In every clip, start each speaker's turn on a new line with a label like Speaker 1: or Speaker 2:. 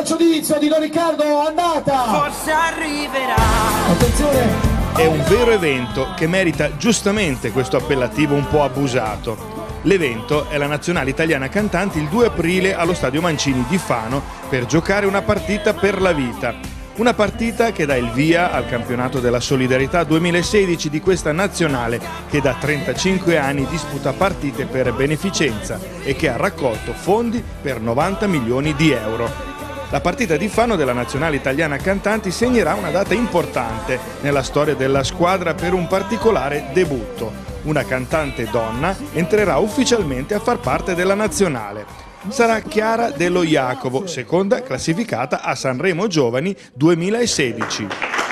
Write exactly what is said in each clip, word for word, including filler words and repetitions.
Speaker 1: calcio d'inizio di Don Riccardo, andata!
Speaker 2: Forse arriverà.
Speaker 1: Attenzione!
Speaker 3: È un vero evento che merita giustamente questo appellativo un po' abusato. L'evento è la Nazionale Italiana Cantanti il due aprile allo Stadio Mancini di Fano per giocare una partita per la vita. Una partita che dà il via al campionato della solidarietà duemilasedici di questa nazionale che da trentacinque anni disputa partite per beneficenza e che ha raccolto fondi per novanta milioni di euro. La partita di Fano della Nazionale Italiana Cantanti segnerà una data importante nella storia della squadra per un particolare debutto. Una cantante donna entrerà ufficialmente a far parte della nazionale. Sarà Chiara Dello Jacovo, seconda classificata a Sanremo Giovani duemilasedici.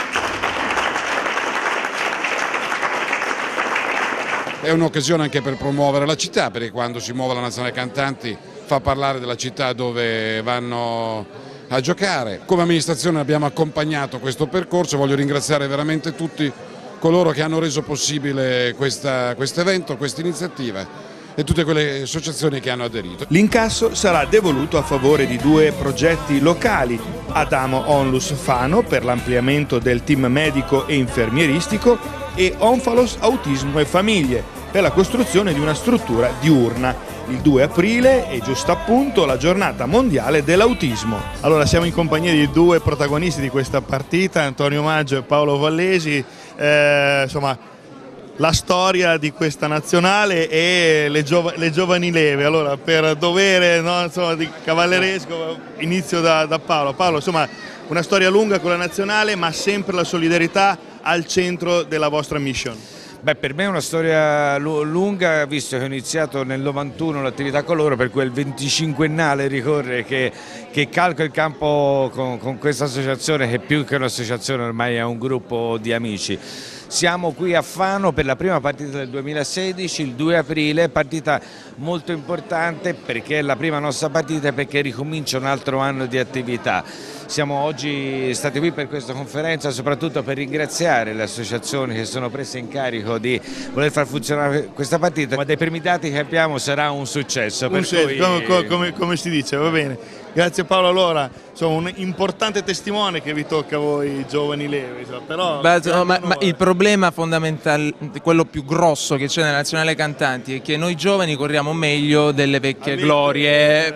Speaker 4: È un'occasione anche per promuovere la città, perché quando si muove la Nazionale Cantanti fa parlare della città dove vanno a giocare. Come amministrazione abbiamo accompagnato questo percorso, voglio ringraziare veramente tutti coloro che hanno reso possibile questo evento, questa iniziativa e tutte quelle associazioni che hanno aderito.
Speaker 3: L'incasso sarà devoluto a favore di due progetti locali, Adamo Onlus Fano per l'ampliamento del team medico e infermieristico e Onfalos Autismo e Famiglie per la costruzione di una struttura diurna. Il due aprile è giusto appunto la giornata mondiale dell'autismo. Allora siamo in compagnia di due protagonisti di questa partita, Antonio Maggio e Paolo Vallesi. Eh, insomma, la storia di questa nazionale e le, giov le giovani leve. Allora, per dovere, no, insomma, di cavalleresco, inizio da, da Paolo. Paolo, insomma, una storia lunga con la nazionale, ma sempre la solidarietà al centro della vostra mission.
Speaker 5: Beh, per me è una storia lunga, visto che ho iniziato nel novantuno l'attività con loro, per quel venticinquennale ricorre che, che calco il campo con, con questa associazione, che più che un'associazione ormai è un gruppo di amici. Siamo qui a Fano per la prima partita del duemilasedici, il due aprile, partita molto importante perché è la prima nostra partita e perché ricomincia un altro anno di attività. Siamo oggi stati qui per questa conferenza soprattutto per ringraziare le associazioni che sono prese in carico di voler far funzionare questa partita, ma dai primi dati che abbiamo sarà un successo.
Speaker 3: Un
Speaker 5: per
Speaker 3: successo,
Speaker 5: cui...
Speaker 3: come, come, come si dice, va bene. Grazie Paolo, allora sono un importante testimone che vi tocca a voi giovani leve, però...
Speaker 6: Beh, no, ma, ma il problema fondamentale, quello più grosso che c'è nella Nazionale Cantanti è che noi giovani corriamo meglio delle vecchie glorie.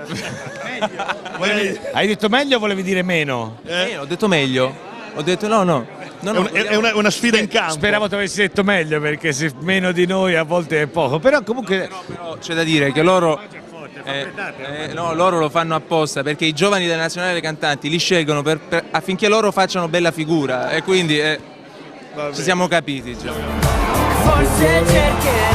Speaker 5: Volevi... Hai detto meglio o volevi dire meno?
Speaker 6: Eh? Eh, ho detto meglio, ho detto no no. no, no
Speaker 3: è, un, è una, una sfida in campo.
Speaker 5: Speravo tu avessi detto meglio, perché se meno di noi a volte è poco, però comunque...
Speaker 6: No, però, però c'è da dire che loro... Eh, eh, no, loro lo fanno apposta perché i giovani della Nazionale Cantanti li scelgono per, per, affinché loro facciano bella figura e quindi eh, ci siamo capiti già.
Speaker 2: Forse cercherò